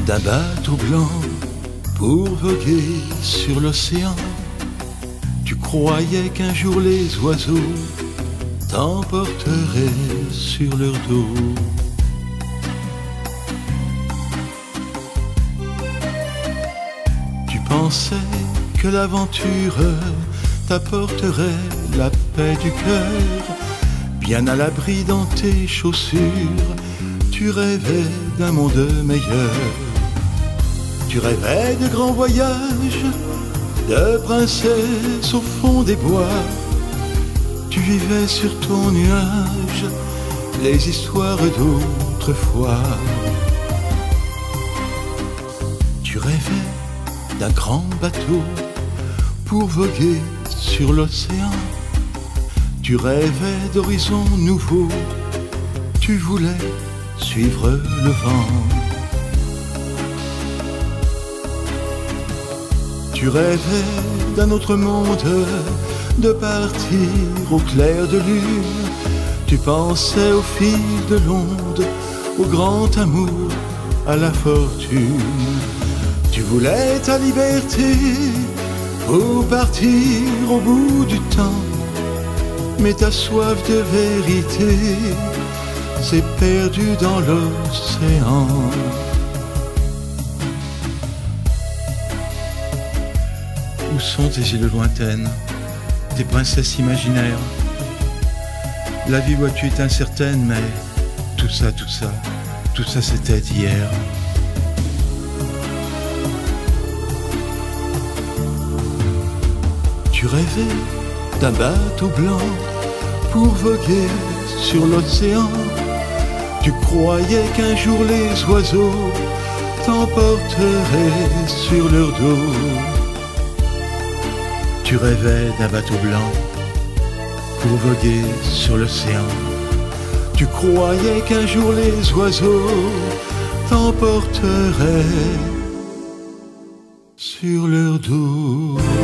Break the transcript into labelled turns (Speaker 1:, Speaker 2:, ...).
Speaker 1: d'un bateau blanc pour voguer sur l'océan. Tu croyais qu'un jour les oiseaux t'emporteraient sur leur dos. Tu pensais que l'aventure t'apporterait la paix du cœur. Bien à l'abri dans tes chaussures, tu rêvais d'un monde meilleur. Tu rêvais de grands voyages, de princesses au fond des bois. Tu vivais sur ton nuage les histoires d'autrefois. Tu rêvais d'un grand bateau pour voguer sur l'océan. Tu rêvais d'horizons nouveaux, tu voulais suivre le vent. Tu rêvais d'un autre monde, de partir au clair de lune. Tu pensais au fil de l'onde, au grand amour, à la fortune. Tu voulais ta liberté pour partir au bout du temps. Mais ta soif de vérité s'est perdue dans l'océan. Où sont tes îles lointaines, tes princesses imaginaires? La vie, vois-tu, est incertaine, mais tout ça c'était hier. Tu rêvais d'un bateau blanc pour voguer sur l'océan. Tu croyais qu'un jour les oiseaux t'emporteraient sur leur dos. Tu rêvais d'un bateau blanc pour voguer sur l'océan. Tu croyais qu'un jour les oiseaux t'emporteraient sur leur dos.